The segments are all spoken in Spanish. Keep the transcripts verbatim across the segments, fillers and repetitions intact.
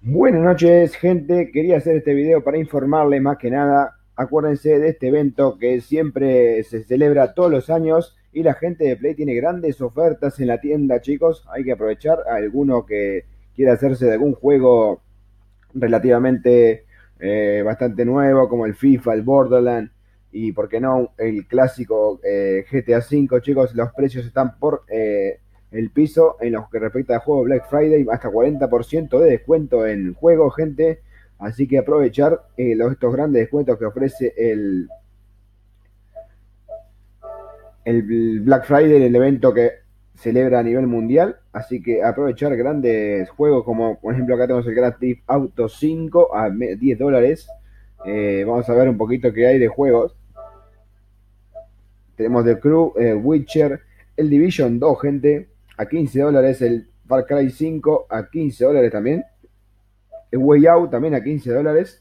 Buenas noches, gente. Quería hacer este video para informarles más que nada. Acuérdense de este evento que siempre se celebra todos los años y la gente de Play tiene grandes ofertas en la tienda, chicos. Hay que aprovechar a alguno que quiera hacerse de algún juego relativamente eh, bastante nuevo, como el FIFA, el Borderlands y, por qué no, el clásico eh, G T A cinco, chicos. Los precios están por eh, el piso en lo que respecta al juego Black Friday, hasta cuarenta por ciento de descuento en juego, gente. Así que aprovechar eh, los, estos grandes descuentos que ofrece el, el Black Friday, el evento que celebra a nivel mundial. Así que aprovechar grandes juegos como, por ejemplo, acá tenemos el Grand Theft Auto cinco a diez dólares. Eh, vamos a ver un poquito qué hay de juegos. Tenemos The Crew, eh, Witcher, el Division dos, gente, a quince dólares. El Far Cry cinco a quince dólares también. El Way Out también a quince dólares.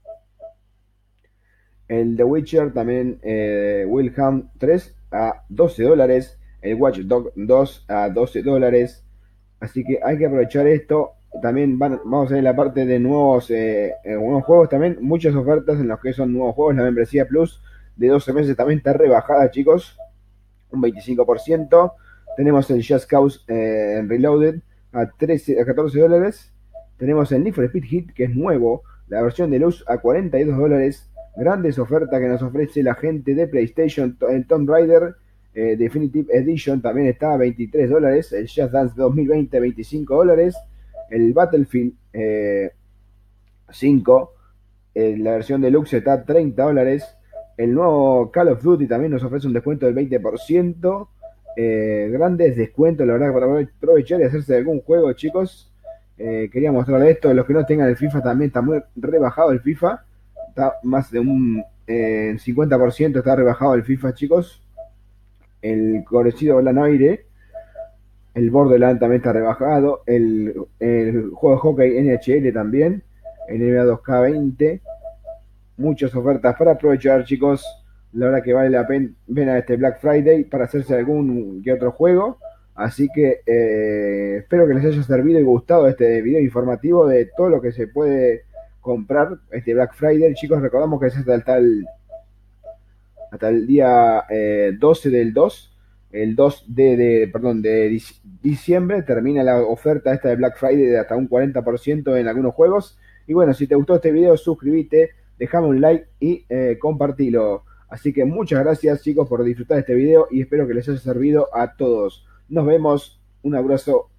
El The Witcher también, eh, Wilhelm tres a doce dólares. El Watch Dogs dos a doce dólares. Así que hay que aprovechar esto. También van, vamos a ver la parte de nuevos, eh, eh, nuevos juegos también. Muchas ofertas en los que son nuevos juegos. La membresía Plus de doce meses también está rebajada, chicos. Un veinticinco por ciento. Tenemos el Just Cause eh, Reloaded a, trece, a catorce dólares. Tenemos el Need for Speed Hit, que es nuevo. La versión de luz a cuarenta y dos dólares. Grandes ofertas que nos ofrece la gente de PlayStation. El Tomb Raider eh, Definitive Edition también está a veintitrés dólares. El Just Dance dos mil veinte, veinticinco dólares. El Battlefield eh, cinco, eh, la versión deluxe, está a treinta dólares. El nuevo Call of Duty también nos ofrece un descuento del veinte por ciento. Eh, grandes descuentos, la verdad, para aprovechar y hacerse de algún juego, chicos. Eh, quería mostrarles esto. Los que no tengan el FIFA también está muy rebajado el FIFA. Está más de un eh, cincuenta por ciento está rebajado el FIFA, chicos. El conocido Lanoire, el Borderlands también está rebajado. El, el juego de hockey N H L también. El N B A dos K veinte. Muchas ofertas para aprovechar, chicos. La verdad que vale la pena este Black Friday para hacerse algún que otro juego. Así que eh, espero que les haya servido y gustado este video informativo de todo lo que se puede comprar este Black Friday. Chicos, recordamos que es hasta el, hasta el día eh, doce del dos. El dos de, de, perdón, de diciembre termina la oferta esta de Black Friday de hasta un cuarenta por ciento en algunos juegos. Y bueno, si te gustó este video, suscríbete, dejame un like y eh, compartilo. Así que muchas gracias, chicos, por disfrutar este video y espero que les haya servido a todos. Nos vemos, un abrazo